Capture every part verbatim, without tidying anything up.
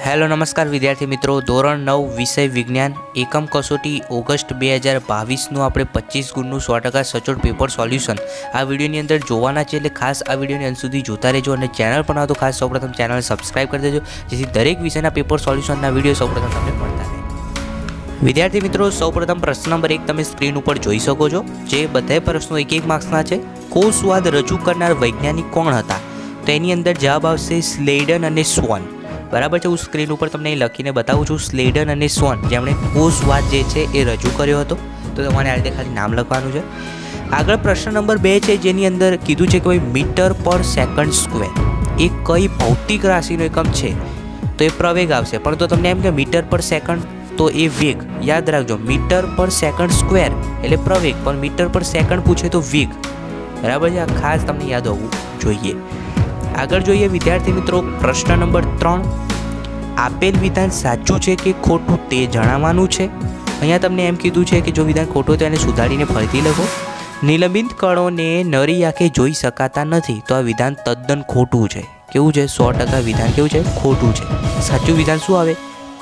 Hello नमस्कार विद्यार्थी मित्रों, धोरण नौ विषय विज्ञान एकम कसोटी ऑगस्ट બે હજાર બાવીસનું આપણે પચીસ ગુણનું સો ટકા સચોટ પેપર સોલ્યુશન આ વિડીયોની અંદર જોવાના છે, એટલે ખાસ આ વિડીયોની અંત સુધી જોતા રહેજો અને ચેનલ પર ના તો ખાસ સૌપ્રથમ ચેનલ સબસ્ક્રાઇબ કરી દેજો, જેથી દરેક વિષયના પેપર સોલ્યુશનના વિડીયો સૌપ્રથમ તમને મળતા રહે। વિદ્યાર્થી મિત્રો, સૌપ્રથમ પ્રશ્ન નંબર એક તમે સ્ક્રીન ઉપર જોઈ શકો છો, જે બધા પ્રશ્નો એક એક માર્ક્સના છે। કોષવાદ રજૂ કરનાર વૈજ્ઞાનિક કોણ હતા? તો એની અંદર જવાબ આવશે સ્લેડન અને સ્વોન। बराबर है। उस स्क्रीन पर तमने लखीने बताऊँ छूँ स्लेडन और स्वोन जेमणे कोषवाद जे छे ए रजू कर्यो हतो, तो तमारे आ रीते खाली नाम लखवानुं छे। आगळ प्रश्न नंबर बे छे, जेनी अंदर कीधुं छे कि मीटर पर सेकंड स्क्वेर ए कई भौतिक राशिनो एकम छे, तो ए प्रवेग आवशे। परंतु तमने एम के मीटर पर सेकंड तो ए वेग याद राखजो, मीटर पर सेकंड स्क्वेर एटले प्रवेग, पण मीटर पर सेकंड पूछे तो वेग। बराबर है, आ खास तमने याद होवुं जोईए। आगळ जोईए विद्यार्थी मित्रों, प्रश्न नंबर त्रण, आपेल विधान साचुं छे के खोटुं ते जणाववानुं छे। अहींया तमने एम कीधुं छे कि जो विधान खोटुं तो एने सुधारीने फरीथी लखो। निलंबित कणोने नरी आंखे जोई शकाता नथी, तो आ विधान तद्दन खोटुं छे। केवुं छे? सौ टका विधान केवुं छे? खोटुं छे। साचुं विधान शुं आवे?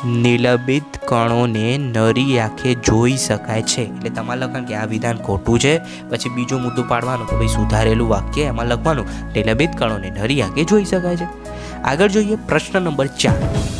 निलंबित कणोने नरी आंखे जोई शकाय छे, એટલે તમારે લખવાનું કે આ વિધાન ખોટું છે। પછી બીજો મુદ્દો પાડવાનો કે ભાઈ સુધારેલું વાક્ય એમાં લખવાનું નિલંબિત કણોને નરી આંખે જોઈ શકાય છે। આગળ જોઈએ પ્રશ્ન નંબર ચાર,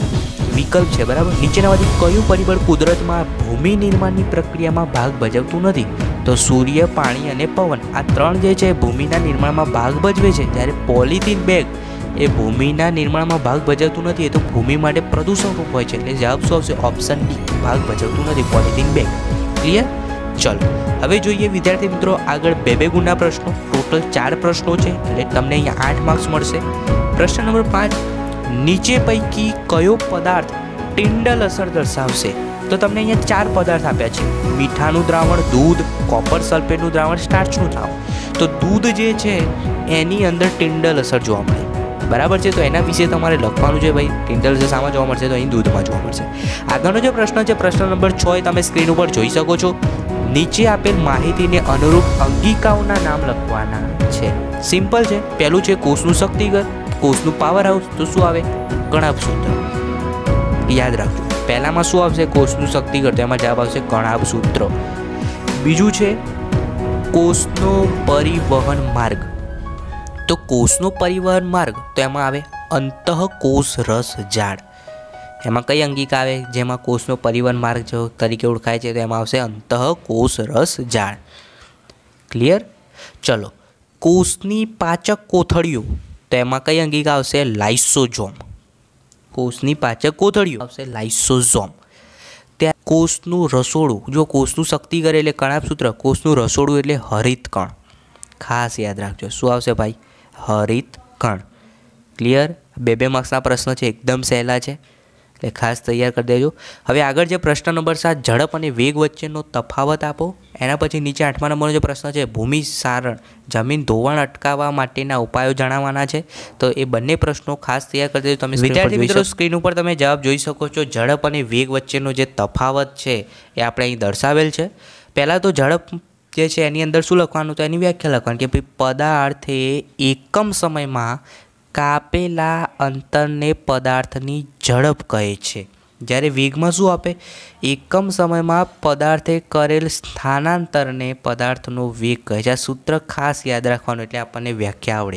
વિકલ્પ છે બરાબર। નીચેનામાંથી કયું પરિબળ કુદરતમાં ભૂમિ નિર્માણની પ્રક્રિયામાં ભાગ ભજવતું નથી? તો સૂર્ય, પાણી અને પવન આ ત્રણ જે છે ભૂમિના નિર્માણમાં ભાગ ભજવે છે, જ્યારે પોલિથીન બેગ એ ભૂમિના નિર્માણમાં ભાગ ભજવતું નથી, એ તો ભૂમિ માટે પ્રદૂષણ રૂપ હોય છે। એટલે જવાબ શું આવશે? ઓપ્શન ડી, ભાગ ભજવતું નથી પોલિથીન બેગ। ક્લિયર? ચલો હવે જોઈએ વિદ્યાર્થી મિત્રો આગળ બે બે ગુણના પ્રશ્નો, ટોટલ ચાર પ્રશ્નો છે, એટલે તમને અહીંયા આઠ માર્ક્સ મળશે। પ્રશ્ન નંબર પાંચ, નીચે પૈકી કયો પદાર્થ ટિન્ડલ અસર દર્શાવશે? તો તમને અહીંયા ચાર પદાર્થ આપ્યા છે, મીઠાનું દ્રાવણ, દૂધ, કોપર સલ્ફેટનું દ્રાવણ, સ્ટાર્ચનું દ્રાવણ। તો દૂધ જે છે એની અંદર ટિન્ડલ અસર જોવા મળે, बराबर है। तो एना विषे तमारे लखवानुं छे भाई, टिंडल से सामा जोवा मळशे तो अहीं दूधमां जोवा मळशे। आगळनो जो प्रश्न है प्रश्न नंबर छ ए तमे स्क्रीन पर जोई शको छो। नीचे आपेल माहितीने अनुरूप अंगिकाओना नाम लखवाना छे। सिंपल है। पहेलुं छे कोषनुं शक्तिगर, कोषनुं पावर हाउस, तो शुं आवे? कणाभ सूत्र। याद राखजो, पहेलामां शुं आवशे? कोषनुं शक्तिगर, तो एमां जवाब आवशे कणाभ सूत्र। बीजुं छे कोषनो परिवहन मार्ग, तो कोषनो परिवहन मार्ग तो एमां आवे अंतःकोष रस जाळ। एमां कई अंगिका आवे जेमां कोषनो परिवहन मार्ग जो तरीके ओळखाय छे, तो एमां आवशे अंतःकोष रस जाळ। क्लियर? चलो कोषनी पाचक कोथळीओ, तो एमां कई अंगिका आवशे? लाइसोसोम। कोषनी पाचक कोथळीओ आवशे लाइसोसोम। त्या कोषनुं रसोडुं, जो कोषनुं शक्तिगर एटले कणाभ सूत्र, कोषनुं रसोडुं एटले हरित कण। खास याद राखजो, शुं आवशे भाई? हरित कण। क्लियर? बे बे मार्क्सना प्रश्न है, एकदम सहेला है, એટલે ખાસ તૈયાર કરી દેજો। હવે આગળ જે પ્રશ્ન નંબર સાત, ઝડપ અને વેગ વચ્ચેનો તફાવત આપો। એના પછી નીચે આઠમા નંબરનો જે પ્રશ્ન છે ભૂમિ સારણ, જમીન ધોવાણ અટકાવવા માટેના ઉપાયો જણાવવાના છે, તો એ બંને પ્રશ્નો ખાસ તૈયાર કરી દેજો। તમે વિદ્યાર્થી મિત્રો સ્ક્રીન ઉપર તમે જવાબ જોઈ શકો છો। ઝડપ અને વેગ વચ્ચેનો જે તફાવત છે એ આપણે અહીં દર્શાવેલ છે। પહેલાં તો ઝડપ જે છે એની અંદર શું લખવાનું? તો એની વ્યાખ્યા લખવાની કે ભાઈ પદાર્થે એકમ સમયમાં કાપેલા અંતરને પદાર્થની ઝડપ કહે છે, જ્યારે વેગમાં શું આપે? એકમ સમયમાં પદાર્થે કરેલ સ્થાનાંતરને પદાર્થનો વેગ કહે છે। આ સૂત્ર ખાસ યાદ રાખવાનું, એટલે આપણને વ્યાખ્યા આવડે।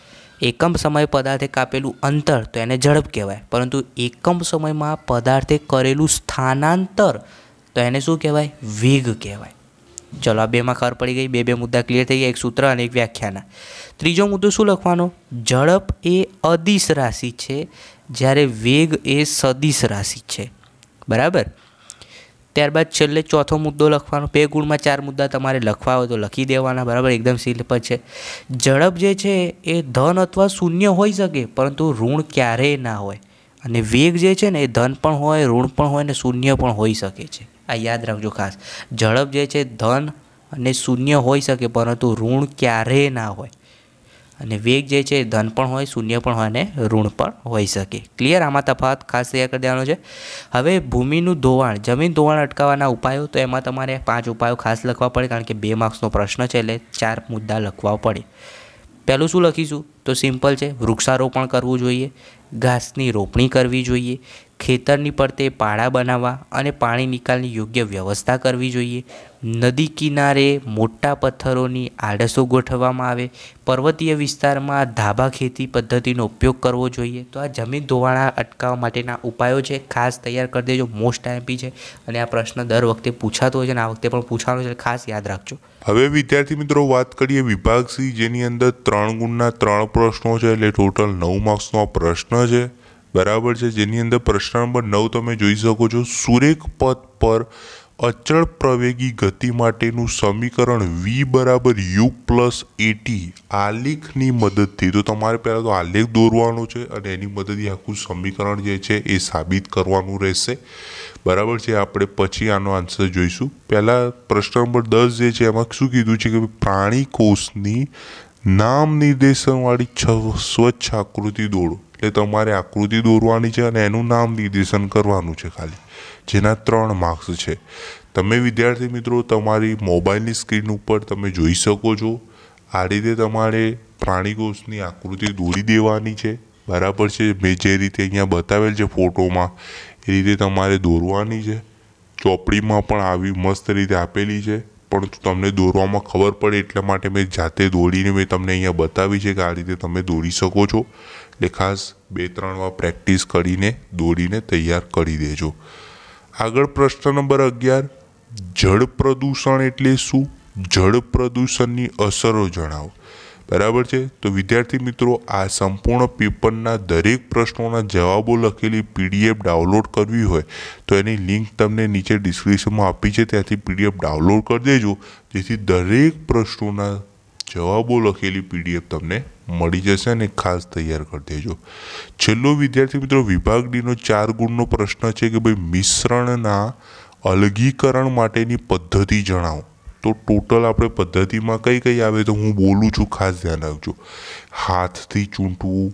એકમ સમયે પદાર્થે કાપેલું અંતર તો એને ઝડપ કહેવાય, પરંતુ એકમ સમયમાં પદાર્થે કરેલું સ્થાનાંતર તો એને શું કહેવાય? વેગ કહેવાય। चलो आ बे में खबर पड़ी गई, बे बे मुद्दा क्लियर थी गया, एक सूत्र और एक व्याख्याना। त्रीजो मुद्दो शू लखवानो? झड़प ए अदिश राशि है, ज्यारे वेग ए सदिश राशि है। बराबर? त्यारबाद छेल्ले चौथो मुद्दो लखवानो। बे गुण में चार मुद्दा तमारे लखवा हो तो लखी देवाना। बराबर? एकदम सिंपल है। झड़प जे छे ए धन अथवा शून्य होई सके, परंतु ऋण क्यारेय ना होय, अने वेग जे छे ने ए धन पण होय, ऋण पण होय ने शून्य पण होई सके छे। आ याद रखो खास। झड़प जे छे धन अने शून्य होई सके, परंतु ऋण क्यारेय ना होय, अने वेग जे छे धन पण होय, शून्य पण होय अने ऋण पण होई सके। क्लियर? आमां तफावत खास तैयार कर देवानो छे। हवे भूमिनुं धोवाण, जमीन धोवाण अटकाववाना उपायो, तो एमां तमारे पांच उपायो खास लखवा पड़े, कारण के बे मार्क्सनो प्रश्न छे એટલે चार मुद्दा लखवा पड़े। पहलू शू लखीशुं? तो सिंपल है, वृक्षारोपण करवुं जोईए, घासनी रोपणी करवी जोईए, ખેતરની પડતે પાળા બનાવવા અને પાણી નિકાલની યોગ્ય વ્યવસ્થા કરવી જોઈએ. નદી કિનારે મોટા પથ્થરોની આડસો ગોઠવવામાં આવે. પર્વતીય વિસ્તારમાં ધાબા ખેતી પદ્ધતિનો ઉપયોગ કરવો જોઈએ. તો આ જમીન ધોવાણા અટકાવવા માટેના ઉપાયો છે, ખાસ તૈયાર કરી દેજો. મોસ્ટ આઈએમપી છે અને આ પ્રશ્ન દર વખતે પૂછાતો હોય છે અને આ વખતે પણ પૂછવાનો છે, ખાસ યાદ રાખજો. હવે વિદ્યાર્થી મિત્રો વાત કરીએ વિભાગ સી, જેની અંદર ત્રણ ગુણના ત્રણ પ્રશ્નો છે, એટલે ટોટલ નવ માર્ક્સનો આ પ્રશ્ન છે. બરાબર છે. જેની અંદર પ્રશ્ન નંબર નવ તમે જોઈ શકો છો. સુરેખ પથ પર અચળ પ્રવેગી ગતિ માટેનું સમીકરણ વી બરાબર યુ પ્લસ એટી આલેખની મદદથી, તો તમારે પહેલાં તો આલેખ દોરવાનો છે અને એની મદદથી આખું સમીકરણ જે છે એ સાબિત કરવાનું રહેશે. બરાબર છે. આપણે પછી આનો આન્સર જોઈશું. પહેલાં પ્રશ્ન નંબર દસ જે છે એમાં શું કીધું છે કે પ્રાણી કોષની નામ નિર્દેશનવાળી સ્વચ્છ આકૃતિ દોરો. એટલે તમારે આકૃતિ દોરવાની છે અને એનું નામ નિર્દેશન કરવાનું છે ખાલી, જેના ત્રણ માર્ક્સ છે. તમે વિદ્યાર્થી મિત્રો તમારી મોબાઈલની સ્ક્રીન ઉપર તમે જોઈ શકો છો. આ રીતે તમારે પ્રાણી કોષની આકૃતિ દોરી દેવાની છે. બરાબર છે. મેં જે રીતે અહીંયા બતાવેલ છે ફોટોમાં એ રીતે તમારે દોરવાની છે. ચોપડીમાં પણ આવી મસ્ત રીતે આપેલી છે, પણ તમને દોરવામાં ખબર પડે એટલા માટે મેં જાતે દોરીને મેં તમને અહીંયા બતાવી છે કે આ રીતે તમે દોરી શકો છો. એટલે ખાસ બે ત્રણ વાર પ્રેક્ટિસ કરીને દોરીને તૈયાર કરી દેજો. આગળ પ્રશ્ન નંબર અગિયાર, જળ પ્રદૂષણ એટલે શું? જળ પ્રદૂષણની અસરો જણાવો. બરાબર છે. તો વિદ્યાર્થી મિત્રો આ સંપૂર્ણ પેપરના દરેક પ્રશ્નોના જવાબો લખેલી પીડીએફ ડાઉનલોડ કરવી હોય તો એની લિંક તમને નીચે ડિસ્ક્રિપ્શનમાં આપી છે, ત્યાંથી પીડીએફ ડાઉનલોડ કરી દેજો, જેથી દરેક પ્રશ્નોના જવાબો લખેલી પીડીએફ તમને મળી જશે અને ખાસ તૈયાર કરી દેજો. છેલ્લો વિદ્યાર્થી મિત્રો વિભાગ ડીનો ચાર ગુણનો પ્રશ્ન છે કે ભાઈ મિશ્રણના અલગીકરણ માટેની પદ્ધતિ જણાવો. તો ટોટલ આપણે પદ્ધતિમાં કઈ કઈ આવે તો હું બોલું છું, ખાસ ધ્યાન રાખજો. હાથથી ચૂંટવું,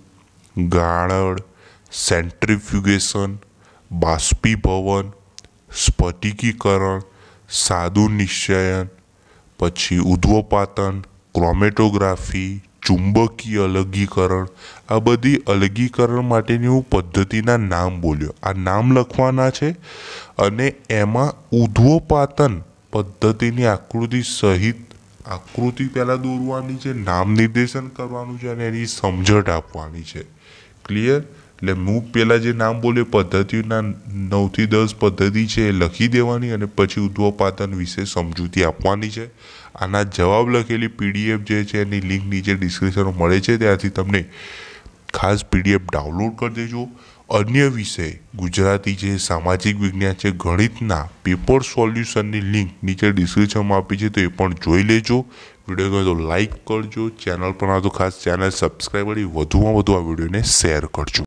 ગાળણ, સેન્ટ્રીફ્યુગેશન, બાષ્પીભવન, સ્ફટિકીકરણ, સાદું નિશ્ચયન, પછી ઉધ્વપાતન, ક્રોમેટોગ્રાફી, ચુંબકીય અલગીકરણ. આ બધી અલગીકરણ માટેની હું પદ્ધતિના નામ બોલ્યો. આ નામ લખવાના છે અને એમાં ઉધ્વપાતન પદ્ધતિની આકૃતિ સહિત આકૃતિ પહેલાં દોરવાની છે, નામ નિર્દેશન કરવાનું છે અને એની સમજણ આપવાની છે. ક્લિયર? એટલે હું પહેલાં જે નામ બોલ્યો પદ્ધતિના નવથી દસ પદ્ધતિ છે એ લખી દેવાની અને પછી ઉધ્વપાતન વિશે સમજૂતી આપવાની છે. આના જવાબ લખેલી પીડીએફ જે છે એની લિંક નીચે ડિસ્ક્રિપ્શનમાં મળે છે, ત્યાંથી તમને ખાસ પીડીએફ ડાઉનલોડ કરી દેજો. અન્ય વિષય ગુજરાતી છે, સામાજિક વિજ્ઞાન છે, ગણિતના પેપર સોલ્યુશનની લિંક નીચે ડિસ્ક્રિપ્શનમાં આપી છે, તો એ પણ જોઈ લેજો. વિડીયો ગમે તો લાઈક કરજો. ચેનલ પર આ તો ખાસ ચેનલ સબસ્ક્રાઈબ કરી વધુમાં વધુ આ વિડીયોને શેર કરજો.